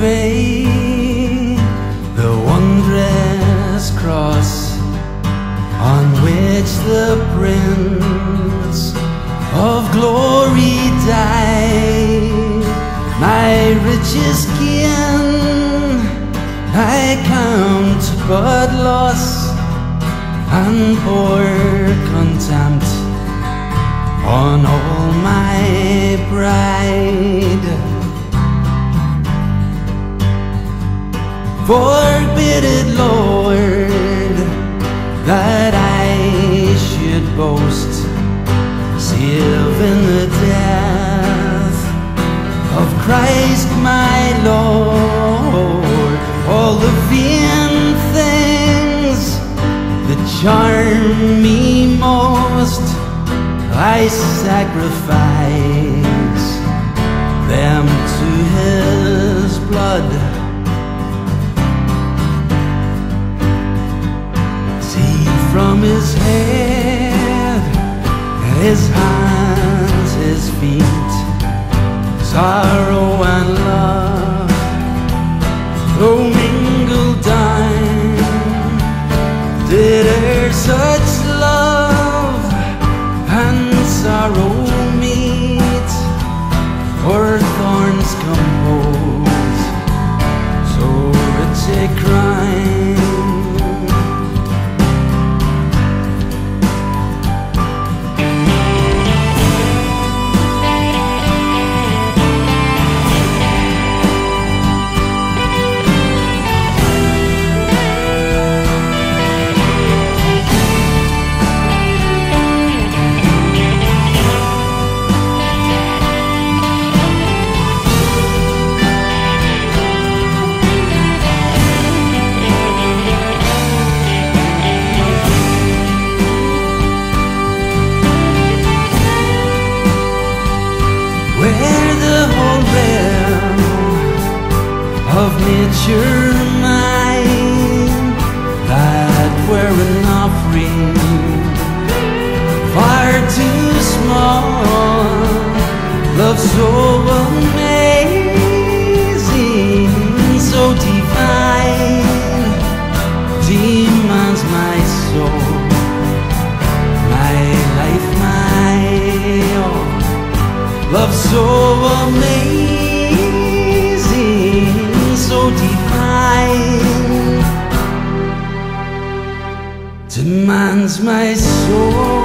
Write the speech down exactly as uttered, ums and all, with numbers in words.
away the wondrous cross on which the Prince of Glory died. My richest gain I count but loss, and pour contempt on all my pride. Forbid it, Lord, that I should boast, save in the death of Christ my Lord. All the vain things that charm me most, I sacrifice them to His blood. See, from His head, His hands, His feet, sorrow and love, though mingled down, did e'er such love and sorrow meet, or thorns compose so rich a crime? Where the whole realm of nature mine, that were an offering far too small, love so amazing, so divine, demands my soul, my life, my all. Love so amazing, so divine, demands my soul.